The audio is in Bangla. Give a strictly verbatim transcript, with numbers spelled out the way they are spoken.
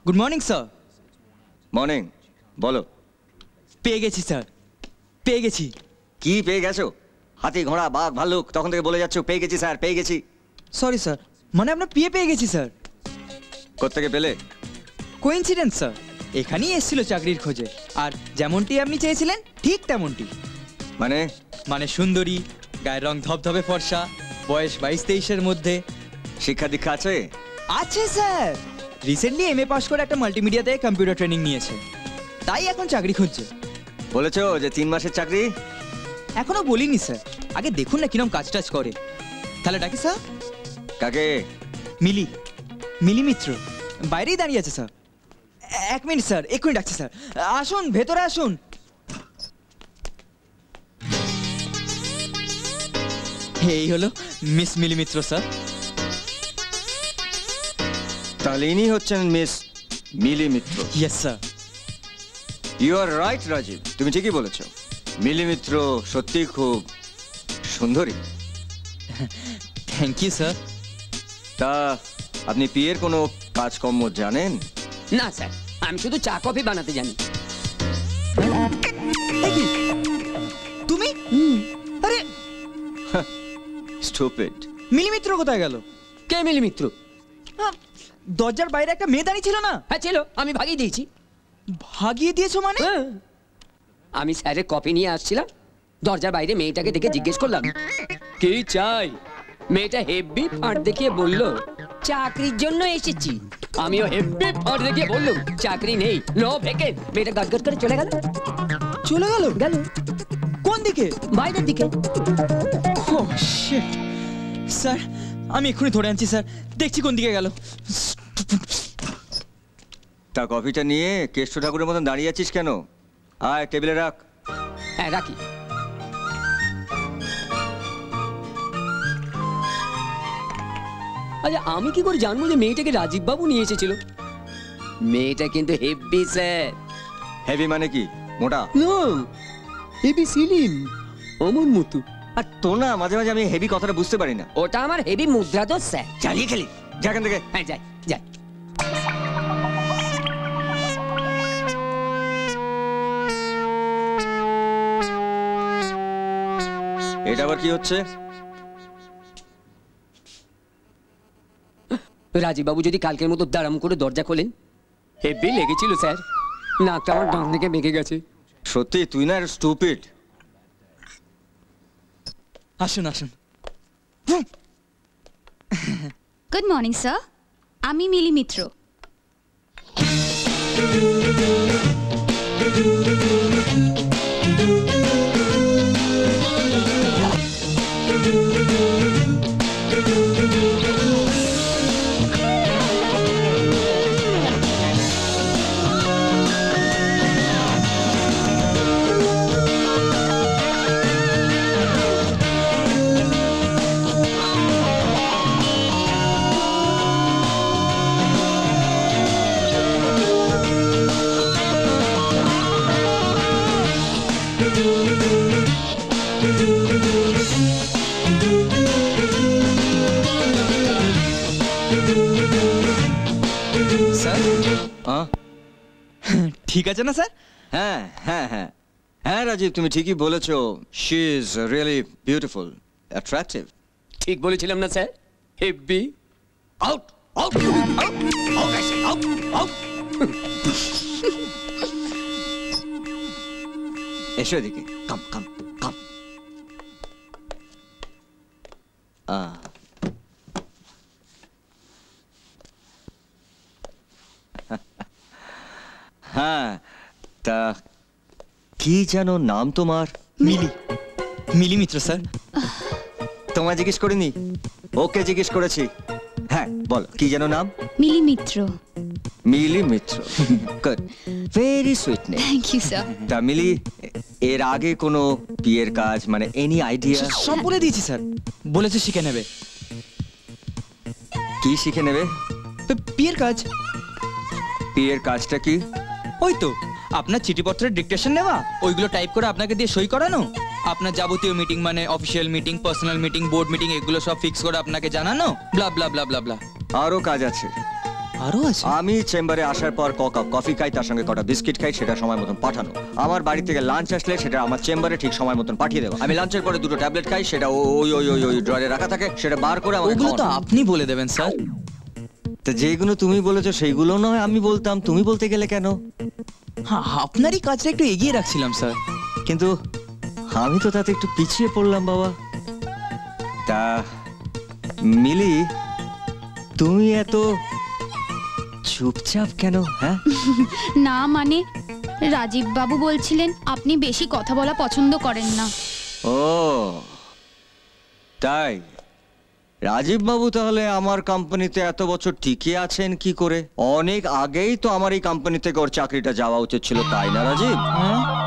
Good morning sir. মর্নিং। বলো। পেয়ে গেছি স্যার, পেয়ে গেছি। কি পেয়ে গেছো? হাতি, ঘোড়া, বাঘ, ভাল্লুক, তখন থেকে বলে যাচ্ছ পেয়ে গেছি স্যার, পেয়ে গেছি। সরি স্যার, মানে আপনার পিয়ে পেয়ে গেছি স্যার। কোত্থেকে পেলে? কোইন্সিডেন্স স্যার, এখানেই এসেছিল চাকরির খোঁজে, আর যেমনটি আপনি চেয়েছিলেন ঠিক তেমনটি। মানে? মানে সুন্দরী, গায়ের রং ধবধবে ফর্সা, বয়স বাইশ তেইশের মধ্যে। শিক্ষা দীক্ষা আছে? আছে sir, recently M A pass করে একটা মাল্টিমিডিয়াতে কম্পিউটার ট্রেনিং নিয়েছে, তাই এখন চাকরি খুঁজছে। বলেছো যে তিন মাসের চাকরি? এখনো বলিনি স্যার, আগে দেখুন না কিরম কাজ টাজ করে। তাহলে ডাকি স্যার? কাকে? মিলি, মিলি মিত্র বাইরেই দাঁড়িয়ে আছে স্যার। এক মিনিট স্যার, এক্ষুনি ডাকছি স্যার। আসুন ভেতরে আসুন। এই হলো মিস মিলি মিত্র স্যার। তাহলে ইনি হচ্ছেন miss Mili Mitra? Yes sir. You are right Rajeev, তুমি ঠিকই বলেছ। মিলি মিত্র সত্যি খুব সুন্দরী। Thank you sir. তা আপনি পিয়ের কোনো কাজকর্ম জানেন? না স্যার, আমি শুধু চা কফি বানাতে জানি। তুমি? আরে স্টুপিড। মিলি মিত্র কোথায় গেল? কে মিলি মিত্র? দরজার বাইরে একটা মেয়ে দাঁড়িয়ে ছিল না? হ্যাঁ ছিল, আমি ভাগিয়ে দিয়েছি। ভাগিয়ে দিয়েছো মানে? আমি স্যারের কফি নিয়ে আসছিলাম, দরজার বাইরে মেয়েটাকে দেখে জিজ্ঞেস করলাম কি চাই। মেয়েটা হেব্বি ফাঁট দেখিয়ে বলল চাকরির জন্য এসেছি। আমিও হেব্বি ফাঁট দেখিয়ে বললাম চাকরি নেই, নো ভ্যাকেন্ট। মেয়েটা গাটগাট করে চলে গেল। চলে গেল? গেল। কোন দিকে? বাইরের দিকে। ও শিট। স্যার আমি এক্ষুনি ধরে আনছি স্যার, দেখছি কোন দিকে গেল। তা কফিটা নিয়ে কেষ্ট ঠাকুরের মতন দাঁড়িয়ে আছিস কেন? আয় টেবিলে রাখ। হ্যাঁ রাখি। আচ্ছা আমি কি করে জানবো যে মেয়েটাকে রাজীব বাবু নিয়ে এসেছিল? মেয়েটা কিন্তু হেভি স্যার। হেভি মানে কি? মোটা? নো, হেভি সিলিম, অমন মতো। আর তো না, মাঝে মাঝে আমি হেভি কথাটা বুঝতে পারি না। ওটা আমার হেভি মুদ্রা তো স্যার। চালিয়ে খেলি যেখান থেকে। হ্যাঁ যাই যাই। এটা আবার কি হচ্ছে? রাজীব বাবু যদি কালকের মতো দাঁড়াম করে দরজা খোলেন, হেভি লেগেছিল স্যার, নাকটা আমার ডান দিকে বেঁকে গেছে। সত্যি তুই না স্টুপিড। আসুন আসুন। গুড মর্নিং স্যার, আমি মিলি মিত্র। ঠিক আছে না স্যার? হ্যাঁ হ্যাঁ হ্যাঁ হ্যাঁ রাজীব, তুমি ঠিকই বলেছো। She is really beautiful, attractive. ঠিক বলেছিলাম না স্যার? Heavy. Out out out out out out. এসো এদিকে, কাম কাম কাম। আহ হ্যাঁ, তা কি যেন নাম তোমার? মিলি, মিলি মিত্র স্যার। তোমায় জিজ্ঞেস করিনি, ওকে জিজ্ঞেস করেছি। হ্যাঁ বলো, কি যেন নাম? Mili Mitra. Mili Mitra, good, very sweet name. Thank you sir. তা মিলি, এর আগে কোনো বিয়ের কাজ মানে এনি আইডিয়া? সব বলে দিয়েছি স্যার, বলেছে শিখে নেবে। কি শিখে নেবে? বিয়ের কাজ। বিয়ের কাজটা কি? ওই তো আপনার চিঠিপত্রের ডিকটেশন নেওয়া, ওইগুলো টাইপ করে আপনাকে দিয়ে সই করানো, আপনার যাবতীয় মিটিং মানে official meeting, personal meeting, board meeting, এগুলো সব ফিক্স করে আপনাকে জানানো, ব্লা ব্লা ব্লা ব্লা ব্লা। আরো কাজ আছে? আরো আছে? আমি চেম্বারে আসার পর ক কাপ কফি খাই, তার সঙ্গে কটা বিস্কিট খাই, সেটা সময় মতন পাঠানো। আমার বাড়ি থেকে লাঞ্চ আসলে সেটা আমার চেম্বারে ঠিক সময় মতন পাঠিয়ে দেবো। আমি লাঞ্চের পরে দুটো ট্যাবলেট খাই, সেটা ওই ওই ওই ওই ড্রয়ারে রাখা থাকে, সেটা বার করে আমাকে ওগুলো তো খাওয়ানো। আপনি বলে দেবেন স্যার। তো যেগুলো তুমি বলেছো সেইগুলো নয় আমি বলতাম, তুমি বলতে গেলে কেন? হ্যাঁ, আপনারই কাজটা একটু এগিয়ে রাখছিলাম স্যার। কিন্তু আমি তো তাতে একটু পিছিয়ে পড়লাম বাবা। তা মিলি, তুমি এত চুপচাপ কেন? হ্যাঁ, না মানে রাজীব বাবু বলছিলেন আপনি বেশি কথা বলা পছন্দ করেন না। ও তাই? রাজীব বাবু তাহলে আমার কোম্পানিতে এত বছর টিকে আছেন কি করে? অনেক আগেই তো আমার এই কোম্পানি থেকে ওর চাকরিটা যাওয়া উচিত ছিল, তাই না রাজীব? হ্যাঁ